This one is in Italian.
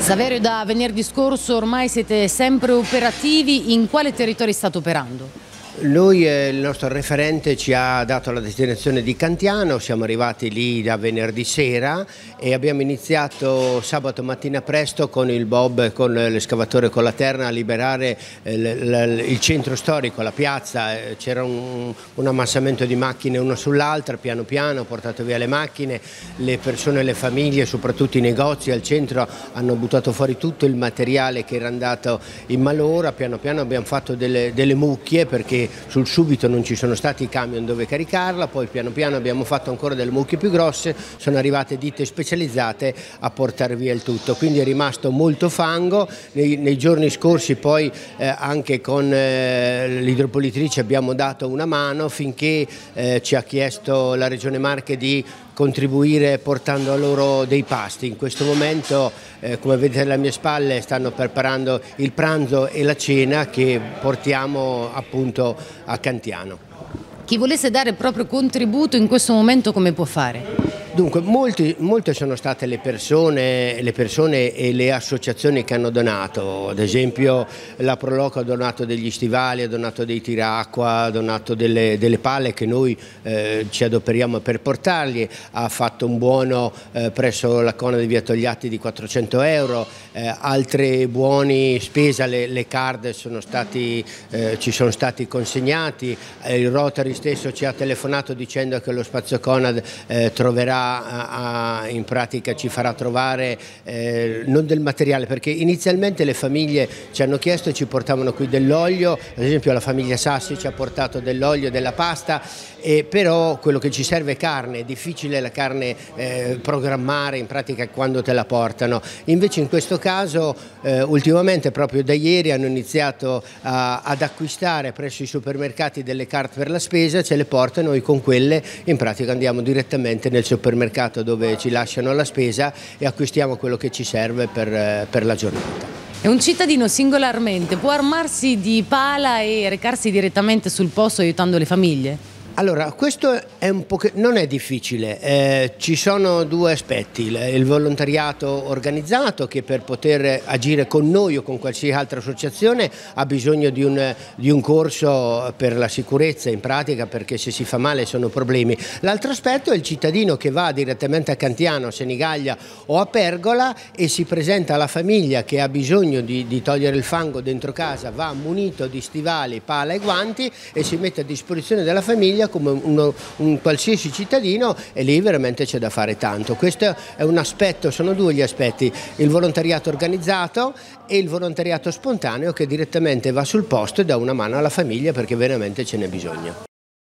Saverio, da venerdì scorso ormai siete sempre operativi, in quale territorio state operando? Noi, il nostro referente ci ha dato la destinazione di Cantiano, siamo arrivati lì da venerdì sera e abbiamo iniziato sabato mattina presto con il bob, con l'escavatore con la terra a liberare il centro storico, la piazza. C'era un ammassamento di macchine una sull'altra, piano piano, portato via le macchine, le persone, le famiglie, soprattutto i negozi al centro hanno buttato fuori tutto il materiale che era andato in malora. Piano piano abbiamo fatto delle mucchie perché sul subito non ci sono stati i camion dove caricarla, poi piano piano abbiamo fatto ancora delle mucche più grosse, sono arrivate ditte specializzate a portare via il tutto, quindi è rimasto molto fango. Nei giorni scorsi poi anche con l'idropolitrice abbiamo dato una mano finché ci ha chiesto la Regione Marche di contribuire portando a loro dei pasti. In questo momento, come vedete alle mie spalle, stanno preparando il pranzo e la cena che portiamo appunto a Cantiano. Chi volesse dare il proprio contributo in questo momento come può fare? Dunque, molte sono state le persone e le associazioni che hanno donato. Ad esempio la Proloco ha donato degli stivali, ha donato dei tiracqua, ha donato delle pale che noi ci adoperiamo per portargli, ha fatto un buono presso la Cona di Via Togliatti di 400 euro, altri buoni spesa, le card ci sono stati consegnati, il Rotary stesso ci ha telefonato dicendo che lo Spazio Conad troverà in pratica, ci farà trovare non del materiale, perché inizialmente le famiglie ci hanno chiesto e ci portavano qui dell'olio, ad esempio la famiglia Sassi ci ha portato dell'olio, della pasta, però quello che ci serve è carne, è difficile la carne programmare in pratica quando te la portano. Invece in questo caso ultimamente, proprio da ieri, hanno iniziato ad acquistare presso i supermercati delle carte per la spesa, ce le portano, noi con quelle in pratica andiamo direttamente nel supermercato dove ci lasciano la spesa e acquistiamo quello che ci serve per la giornata. E un cittadino singolarmente può armarsi di pala e recarsi direttamente sul posto aiutando le famiglie? Allora, questo non è difficile, ci sono due aspetti: il volontariato organizzato, che per poter agire con noi o con qualsiasi altra associazione ha bisogno di un corso per la sicurezza, in pratica, perché se si fa male sono problemi. L'altro aspetto è il cittadino che va direttamente a Cantiano, a Senigallia o a Pergola e si presenta alla famiglia che ha bisogno di togliere il fango dentro casa, va munito di stivali, pala e guanti e si mette a disposizione della famiglia come un qualsiasi cittadino, e lì veramente c'è da fare tanto. Questo è un aspetto, sono due gli aspetti: il volontariato organizzato e il volontariato spontaneo che direttamente va sul posto e dà una mano alla famiglia perché veramente ce n'è bisogno.